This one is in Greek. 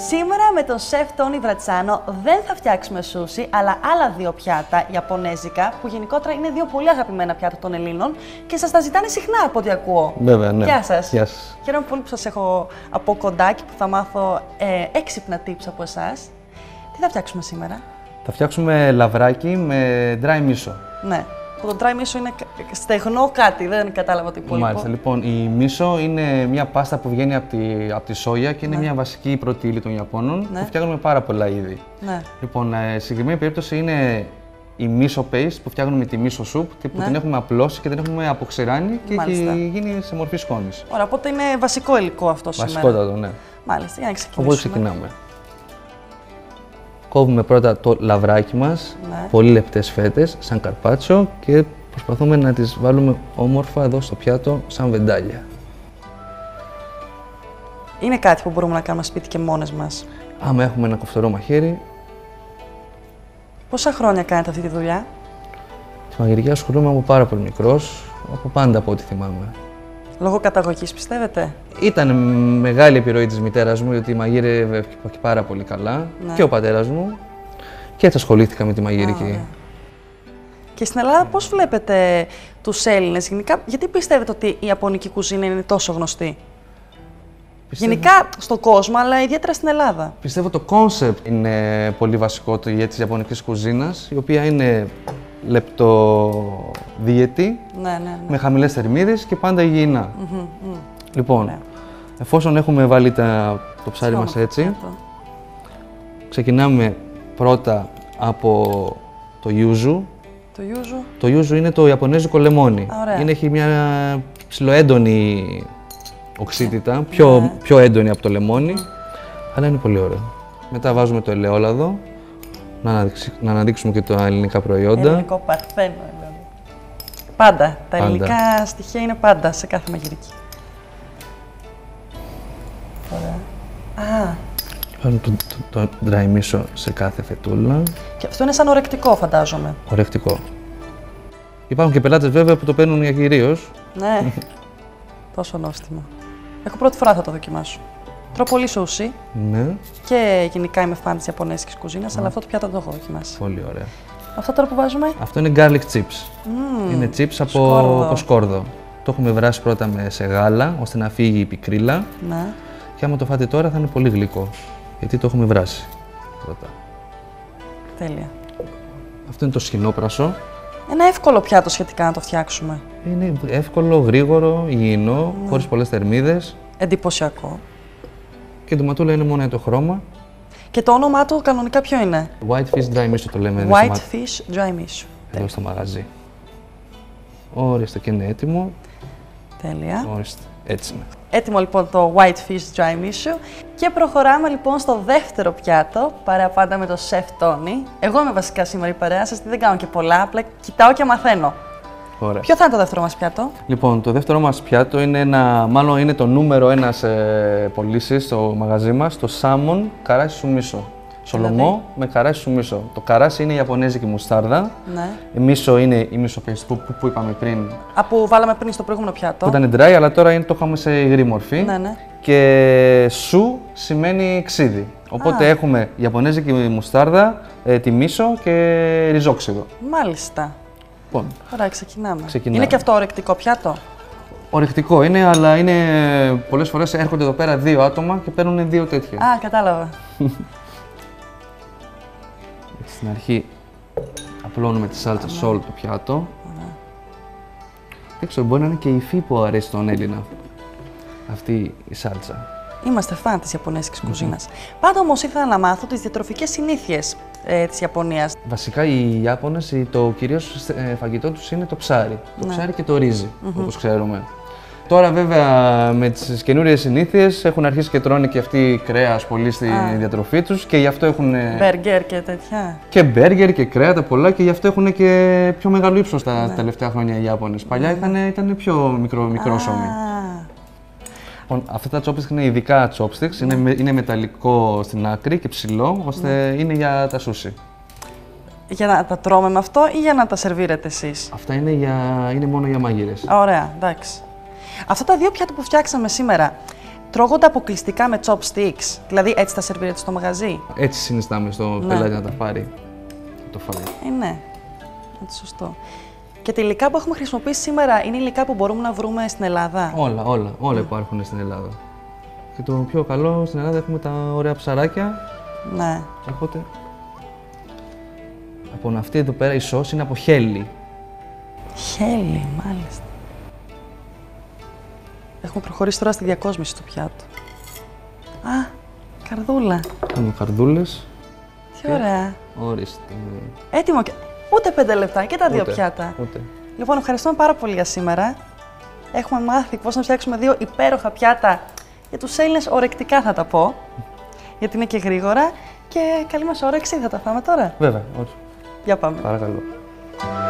Σήμερα με τον σεφ Τόνι Βρατσάνο δεν θα φτιάξουμε σούσι, αλλά άλλα δύο πιάτα ιαπωνέζικα, που γενικότερα είναι δύο πολύ αγαπημένα πιάτα των Ελλήνων και σας τα ζητάνε συχνά από ό,τι ακούω. Βέβαια, ναι. Γεια σας. Γεια σας. Χαίρομαι πολύ που σας έχω από κοντά και που θα μάθω έξυπνα tips από εσάς. Τι θα φτιάξουμε σήμερα? Θα φτιάξουμε λαβράκι με dry miso. Ναι. Το dry miso είναι στεγνό κάτι, δεν κατάλαβα το υπόλοιπο. Μάλιστα, λοιπόν, η miso είναι μια πάστα που βγαίνει από τη σόγια και είναι μια βασική πρώτη ύλη των Ιαπώνων. Ναι. Που φτιάχνουμε πάρα πολλά είδη. Ναι. Λοιπόν, συγκεκριμένη περίπτωση είναι η miso paste που φτιάχνουμε με τη miso soup, που την έχουμε απλώσει και την έχουμε αποξηράνει και έχει γίνει σε μορφή σκόνης. Ωραία, οπότε είναι βασικό υλικό αυτό σήμερα. Βασικότατο, ναι. Μάλιστα, για να ξεκινήσουμε. Οπότε ξεκινάμε. Κόβουμε πρώτα το λαβράκι μας, Ναι. πολύ λεπτές φέτες, σαν καρπάτσο και προσπαθούμε να τις βάλουμε όμορφα εδώ στο πιάτο, σαν βεντάλια. Είναι κάτι που μπορούμε να κάνουμε σπίτι και μόνες μας. Άμα έχουμε ένα κοφτερό μαχαίρι, Πόσα χρόνια κάνετε αυτή τη δουλειά? τη μαγειρική ασχολούμαι από πάρα πολύ μικρός, από πάντα από ό,τι θυμάμαι. Λόγω καταγωγής, πιστεύετε? Ήταν μεγάλη επιρροή της μητέρας μου, γιατί μαγείρευε και πάρα πολύ καλά, Ναι. και ο πατέρας μου, και έτσι ασχολήθηκα με τη μαγειρική. Ωραία. Και στην Ελλάδα πώς βλέπετε τους Έλληνες γενικά, γιατί πιστεύετε ότι η ιαπωνική κουζίνα είναι τόσο γνωστή? Γενικά στον κόσμο, αλλά ιδιαίτερα στην Ελλάδα. Πιστεύω το κόνσεπτ είναι πολύ βασικό της ιαπωνικής κουζίνας, η οποία είναι λεπτοδίαιτη, Ναι. με χαμηλές θερμίδες και πάντα υγιεινά. Λοιπόν, Ωραία. εφόσον έχουμε βάλει το ψάρι μας έτσι, ξεκινάμε πρώτα από το yuzu. Το yuzu. Το yuzu είναι το ιαπωνέζικο λεμόνι. Έχει μια ψιλοέντονη οξύτητα, πιο έντονη από το λεμόνι, αλλά είναι πολύ ωραίο. Μετά βάζουμε το ελαιόλαδο, να αναδείξουμε και τα ελληνικά προϊόντα. Ελληνικό παρθένο. Πάντα. Τα ελληνικά στοιχεία είναι πάντα σε κάθε μαγειρική. Ωραία. Βάλουμε το dry miso σε κάθε φετούλα. Και αυτό είναι σαν ορεκτικό, φαντάζομαι. Ορεκτικό. Υπάρχουν και πελάτες βέβαια που το παίρνουν για κυρίως. Ναι. Τόσο νόστιμο. Εγώ πρώτη φορά θα το δοκιμάσω. Τρώω πολύ σούσι. Ναι. Και γενικά είμαι φαν της ιαπωνέζικης κουζίνας, αλλά αυτό το πιάτο δεν το έχω δοκιμάσει. Πολύ ωραία. Αυτό τώρα που βάζουμε? Αυτό είναι garlic chips. Είναι chips από σκόρδο. Το έχουμε βράσει πρώτα σε γάλα, ώστε να φύγει η πικρίλα. Ναι. Και άμα το φάτε τώρα θα είναι πολύ γλυκό, γιατί το έχουμε βράσει πρώτα. Τέλεια. Αυτό είναι το σκηνόπρασο. Ένα εύκολο πιάτο σχετικά να το φτιάξουμε. Είναι εύκολο, γρήγορο, υγιεινό, χωρίς πολλές θερμίδες. Εντυπωσιακό. Και το ματούλα είναι μόνο για το χρώμα. Και το όνομά του κανονικά ποιο είναι? White fish dry miso το λέμε. White fish dry miso. Εδώ στο μαγαζί. Ορίστε, και είναι έτοιμο. Τέλεια. Ορίστε, έτσι είναι. Έτοιμο λοιπόν το white fish dry miso. Και προχωράμε λοιπόν στο δεύτερο πιάτο, παρέα πάντα με το σεφ Τόνι. Εγώ είμαι βασικά σήμερα η παρέα σας, δεν κάνω και πολλά, απλά κοιτάω και μαθαίνω. Ωραία. Ποιο θα είναι το δεύτερο μας πιάτο? Λοιπόν, το δεύτερο μας πιάτο είναι μάλλον είναι το νούμερο ένα σε πωλήσεις στο μαγαζί μας, το salmon καράσι σουμίσο. Σολομό με καράσι σουμίσο. Το καράσι είναι η ιαπωνέζικη μουστάρδα. Ναι. Η μίσο είναι η μίσο paste που είπαμε πριν. Που βάλαμε πριν στο προηγούμενο πιάτο. Που ήταν dry, αλλά τώρα το είχαμε σε υγρή μορφή. Ναι. Και σου σημαίνει ξύδι. Οπότε έχουμε ιαπωνέζικη μουστάρδα, τη μίσο και ριζόξιδο. Μάλιστα. Λοιπόν, ωραία, ξεκινάμε. Είναι και αυτό ορεκτικό πιάτο? Ορεκτικό είναι, αλλά πολλές φορές έρχονται εδώ πέρα δύο άτομα και παίρνουν δύο τέτοια. Κατάλαβα. Στην αρχή απλώνουμε τη σάλτσα σε όλο το πιάτο. Δεν ξέρω, μπορεί να είναι και η υφή που αρέσει στον Έλληνα αυτή η σάλτσα. Είμαστε φαν της ιαπωνέζικης κουζίνας. Πάντα όμως ήθελα να μάθω τις διατροφικές συνήθειες της Ιαπωνίας. Βασικά οι Ιάπωνες, το κυρίως φαγητό τους είναι το ψάρι. Το ψάρι και το ρύζι, όπως ξέρουμε. Τώρα βέβαια με τις καινούριες συνήθειες έχουν αρχίσει και τρώνε και αυτοί κρέας πολύ στη διατροφή τους και γι' αυτό έχουν... Μπέργκερ και τέτοια. Και μπέργκερ και κρέατα πολλά και γι' αυτό έχουν και πιο μεγάλο ύψος τα τελευταία χρόνια οι Ιάπωνες. Παλιά ήταν πιο μικρόσωμοι. Λοιπόν, αυτά τα chopsticks είναι ειδικά chopsticks, είναι μεταλλικό στην άκρη και ψηλό, ώστε είναι για τα σούσι. Για να τα τρώμε με αυτό ή για να τα σερβίρετε εσείς? Αυτά είναι μόνο για μάγειρες. Ωραία, εντάξει. Αυτά τα δύο πιάτα που φτιάξαμε σήμερα, τρώγονται αποκλειστικά με chopsticks, δηλαδή έτσι τα σερβίρετε στο μαγαζί. Έτσι συνιστάμε στο πελάτη να τα πάρει. Το φάει. Ναι, έτσι σωστό. Και τα υλικά που έχουμε χρησιμοποιήσει σήμερα είναι υλικά που μπορούμε να βρούμε στην Ελλάδα. Όλα υπάρχουν στην Ελλάδα. Και το πιο καλό στην Ελλάδα έχουμε τα ωραία ψαράκια. Ναι. Οπότε, από αυτή εδώ πέρα η σως είναι από χέλι. Χέλι, μάλιστα. Έχουμε προχωρήσει τώρα στη διακόσμηση του πιάτου. Α, καρδούλα. Έχουμε καρδούλες. Τι ωραία. Ορίστε. Έτοιμο και... Ούτε 5 λεπτά και τα δύο πιάτα. Ούτε. Λοιπόν, ευχαριστούμε πάρα πολύ για σήμερα. Έχουμε μάθει πώς να φτιάξουμε 2 υπέροχα πιάτα για τους Έλληνες ορεκτικά, θα τα πω. Γιατί είναι και γρήγορα. Και καλή μας όρεξη, θα τα φάμε τώρα. Βέβαια, όχι. Για πάμε. Παρακαλώ.